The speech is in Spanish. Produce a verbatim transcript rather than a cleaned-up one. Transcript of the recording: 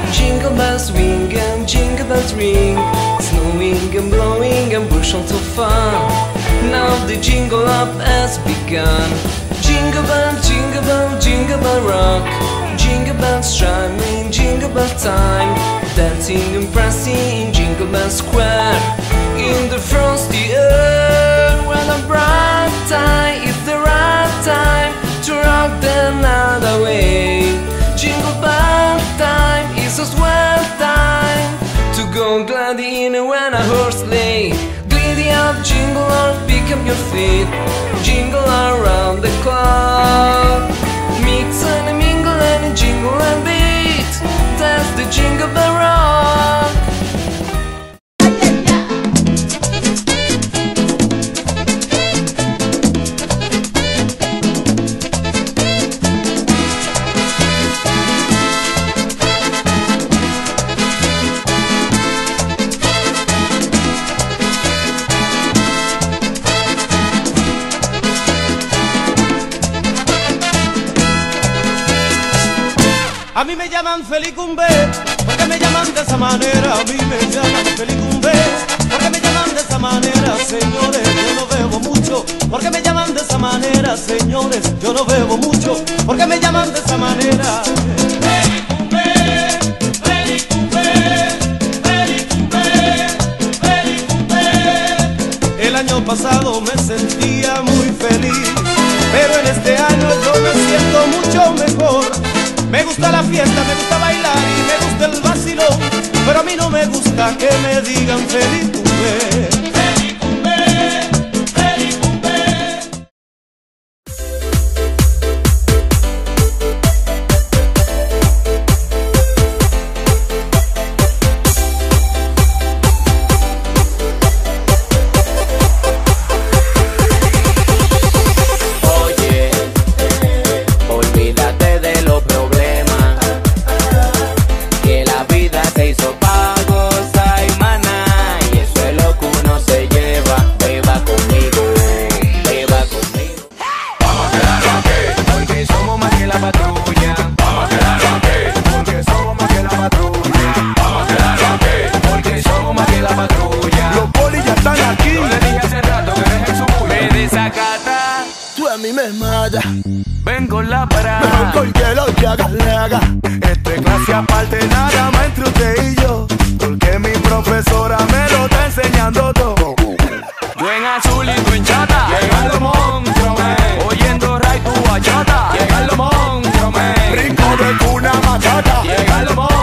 Jingle bells swing and jingle bells ring, snowing and blowing and bushels of fun. Now the jingle up has begun. Jingle bell, jingle bell, jingle bell rock, jingle bells chiming, jingle bell time, dancing and prancing in Jingle Bell Square. In the frosty air, when a bright time is the right time to rock the night away. Jingle bell time is a swell time to go gliding when a horse sleigh. Giddy up, jingle on, pick up your feet, jingle around the clock. Mix and mingle and jingle and beat, that's the Jingle Bell Rock. A mí me llaman Felicumbe, porque me llaman de esa manera. A mí me llaman Felicumbe, porque me llaman de esa manera. Señores, yo no bebo mucho, porque me llaman de esa manera. Señores, yo no bebo mucho, porque me llaman de esa manera. Felicumbe, Felicumbe, Felicumbe, Felicumbe. El año pasado me sentía muy feliz, pero en este año yo me siento mucho mejor. Me gusta la fiesta, me gusta bailar y me gusta el vacilón, pero a mí no me gusta que me digan Felicumbe. Felicumbe, Felicumbe. Oye, olvídate de los problemas, que la vida se hizo pa' gozar y maná, y eso es lo que uno se lleva. Beba conmigo, beba conmigo. Vamos a quedarnos aquí, Porque somos más que la patrulla. vamos a quedarnos aquí, Porque somos más que la patrulla. vamos a quedarnos aquí. Porque somos más que la patrulla. Los polis ya están aquí. Yo le dije hace rato que dejen su bulla. Me desacata, Tú a mí me mata, ven con la mejor parada. porque lo que hagas le haga. Esto es clase aparte, nada más entre usted y yo, porque mi profesora me lo está enseñando todo. Yo en azul y tú en chata. Llegan los monstruos, men. Oyendo ray tu bachata. Llegan los monstruos, men. Brinco de cuna matata. Llegan los monstruos.